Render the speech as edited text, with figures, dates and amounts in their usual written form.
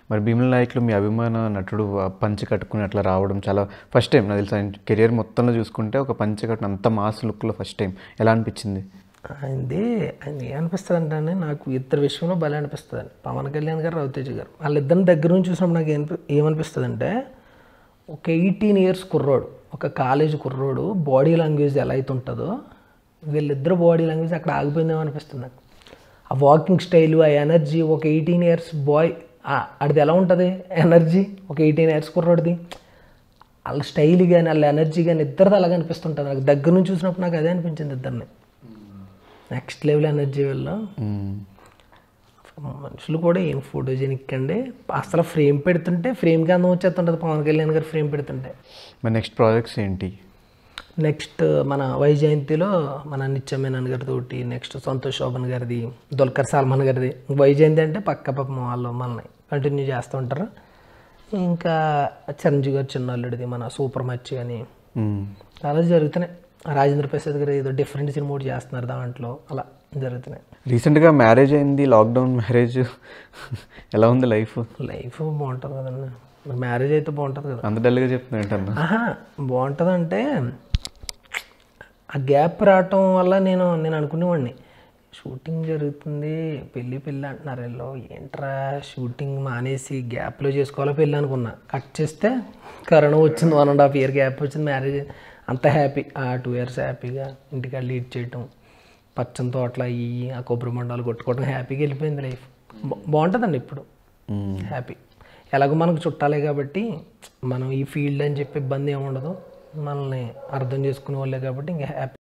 మరి భీమ్లా నాయక్‌లో మీ అభిమాన నటుడు పంచె కట్టుకొని అట్లా రావడం చాలా ఫస్ట్ టైం నాకు తెలిసి ఆయన కెరియర్ మొత్తంలో చూసుకుంటే ఒక పంచె కట్టుకుని అంత మాస్ లుక్‌లో ఫస్ట్ టైం. ఎలా అనిపించింది? ఆయన ఏమనిపిస్తుంది అంటే నాకు ఇద్దరు విషయంలో భలే అనిపిస్తుంది. పవన్ కళ్యాణ్ గారు, రవితేజ గారు వాళ్ళిద్దరిని దగ్గర నుంచి చూసినప్పుడు నాకు ఏమనిపిస్తుంది అంటే ఒక 18 ఇయర్స్ కుర్రోడు, ఒక కాలేజ్ కుర్రోడు బాడీ లాంగ్వేజ్ ఎలా అయితే ఉంటుందో వీళ్ళిద్దరు బాడీ లాంగ్వేజ్ అక్కడ ఆగిపోయిందేమో అనిపిస్తుంది నాకు. ఆ వాకింగ్ స్టైలు, ఆ ఎనర్జీ ఒక 18 ఇయర్స్ బాయ్ అడిది ఎలా ఉంటుంది ఎనర్జీ ఒక 18 ఇయర్స్ కుర్రోడిది. వాళ్ళ స్టైల్ కానీ వాళ్ళ ఎనర్జీ కానీ ఇద్దరిది అలాగే అనిపిస్తుంటుంది నాకు. దగ్గర నుంచి చూసినప్పుడు నాకు అదే అనిపించింది ఇద్దరిని. నెక్స్ట్ లెవెల్ ఎనర్జీ వల్ల మనుషులు కూడా ఏం ఫోటోజెనిక్ అండి. అసలు ఫ్రేమ్ పెడుతుంటే ఫ్రేమ్కి అందం వచ్చేస్తుంటుంది పవన్ కళ్యాణ్ గారు ఫ్రేమ్ పెడుతుంటే. మరి నెక్స్ట్ ప్రాజెక్ట్స్ ఏంటి? నెక్స్ట్ మన వైజయంతిలో మన నిత్యమేనన్ గారితో, నెక్స్ట్ సంతోష్ శోభన్ గారిది, దుల్కర్ సల్మాన్ గారిది. వైజయంతి అంటే పక్క పాపం వాళ్ళు మనల్ని కంటిన్యూ చేస్తూ ఉంటారు. ఇంకా చిరంజీవి గారు చిన్నల్లుడిది మన సూపర్ మచ్చి అని అలా జరుగుతున్నాయి. రాజేంద్ర ప్రసాద్ గారు ఏదో డిఫరెంట్ సినిమా ఒకటి చేస్తున్నారు, దాంట్లో అలా జరుగుతున్నాయి. రీసెంట్గా మ్యారేజ్ అయింది, లాక్డౌన్ మ్యారేజ్. ఎలా ఉంది లైఫ్? లైఫ్ బాగుంటుంది కదండి, మ్యారేజ్ అయితే బాగుంటుంది కదా. అంత డల్గా చెప్తున్నా ఏంటన్నా? బాగుంటుంది అంటే ఆ గ్యాప్ రావటం వల్ల నేను అనుకునేవాడిని షూటింగ్ జరుగుతుంది, పెళ్ళి అంటున్నారు వీళ్ళు, ఏంట్రా షూటింగ్ మానేసి గ్యాప్లో చేసుకోవాలో పెళ్ళి అనుకున్నా. కట్ చేస్తే కరోనా వచ్చింది, 1.5 year గ్యాప్ వచ్చింది, మ్యారేజ్. అంత హ్యాపీ. ఆ 2 years హ్యాపీగా ఇంటికి లీడ్ చేయటం, పచ్చని తోటలు అయ్యి ఆ కొబ్బరి మండాలు కొట్టుకోవడం, హ్యాపీగా వెళ్ళిపోయింది లైఫ్. బాగుంటుందండి ఇప్పుడు హ్యాపీ. ఎలాగో మనకు చుట్టాలే కాబట్టి మనం ఈ ఫీల్డ్ అని చెప్పి ఇబ్బంది ఏమి ఉండదు, మనల్ని అర్థం చేసుకునే వాళ్ళే కాబట్టి ఇంకా హ్యాపీ.